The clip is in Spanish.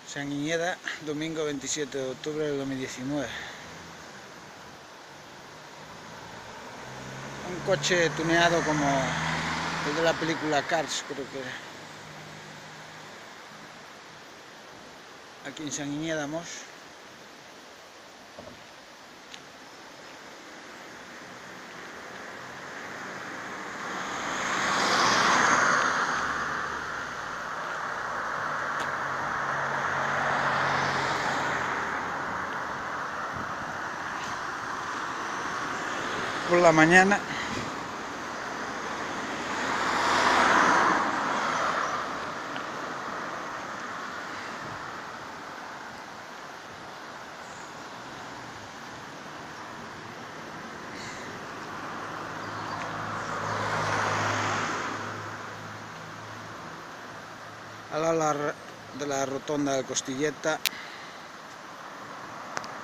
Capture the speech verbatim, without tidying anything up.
Sanguiñeda, domingo veintisiete de octubre del dos mil diecinueve. Un coche tuneado como el de la película Cars, creo que era. Aquí en Sanguiñeda, Mos. Por la mañana al lado de la rotonda de Costilleta.